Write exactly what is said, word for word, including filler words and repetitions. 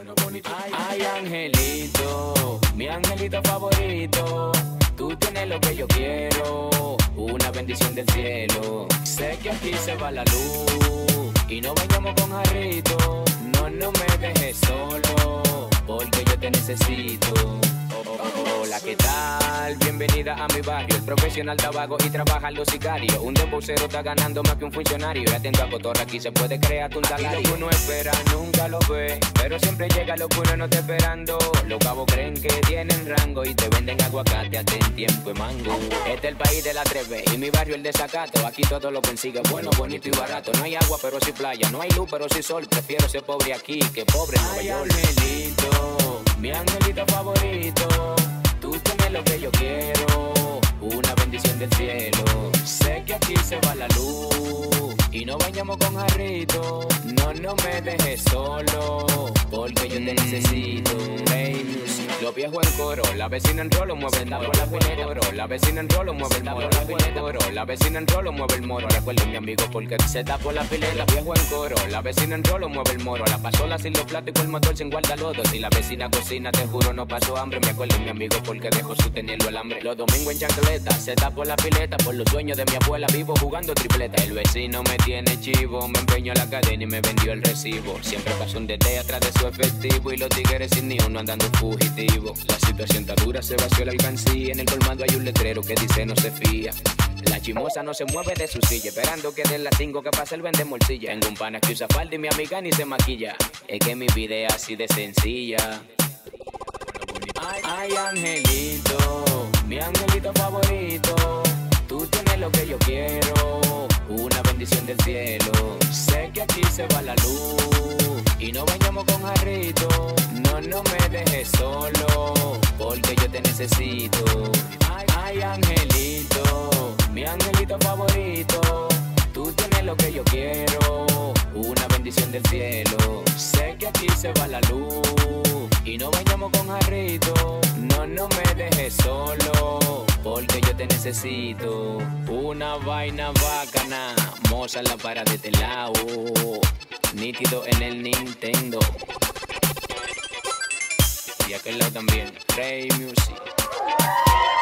bueno, bonito. Ay, ay, angelito, mi angelito favorito. Tú tienes lo que yo quiero, una bendición del cielo. Sé que aquí se va la luz y no vayamos con jarrito. No, no me dejes solo, porque yo te necesito. Oh, oh, oh, hola, ¿qué tal? Bienvenida a mi barrio. El profesional da vago y trabaja los sicarios. Un dembocero está ganando más que un funcionario. Y atento a cotorra, aquí se puede crear un salario. Lo que uno espera nunca lo ve, pero siempre llega lo que uno no está esperando. Los cabos creen que tienen rango y te venden aguacate hasta en tiempo de mango. Este es el país de la tres B y mi barrio el desacato. Aquí todo lo consigue bueno, bonito y barato. No hay agua pero sí playa, no hay luz pero sí sol. Prefiero ser pobre aquí que pobre en Nueva York. Angelito, mi angelito favorito. Tú tienes lo que yo quiero, una bendición del cielo. Sé que aquí se va la luz y no vayamos con jarrito. No, no me dejes solo, porque yo te necesito. Hey, los viejos en coro, la vecina en rolo mueve el moro. La vecina en coro, la vecina en rolo mueve el moro. La vecina en coro, la vecina en rolo mueve el moro. Recuerden mi amigo porque se tapó la pileta. Viejo en coro, la vecina en rolo mueve el moro. La pasola sin los platos y con el motor sin guardalodo. Si la vecina cocina, te juro no pasó hambre. Me acuerdo mi amigo porque dejó su teniendo el hambre. Los domingos en chancleta, se tapó la pileta. Por los sueños de mi abuela vivo jugando tripleta. El vecino me tiene chivo, me empeñó la cadena y me vendió el recibo. Siempre pasó un D T atrás de su efectivo y los tigres sin ni uno andando fugitivo. La situación está dura, se vació la alcancía. En el colmado hay un letrero que dice no se fía. La chimosa no se mueve de su silla, esperando que de las cinco que pase el vende morcilla. Tengo un pana que usa falda y mi amiga ni se maquilla. Es que mi vida es así de sencilla. Ay, ay, angelito, mi angelito favorito. Tú tienes lo que yo quiero, una bendición del cielo. Sé que aquí se va la luz y no vayamos con jarrito. No, no me dejes solo, porque yo te necesito. Ay, ay, angelito, mi angelito favorito. Tú tienes lo que yo quiero, una bendición del cielo. Sé que aquí se va la luz y no vayamos con jarrito. No, no me dejes solo, porque yo te necesito. Una vaina bacana, moza la para de este lado. Nítido en el Nintendo. Y aquel lado también, Ray Music.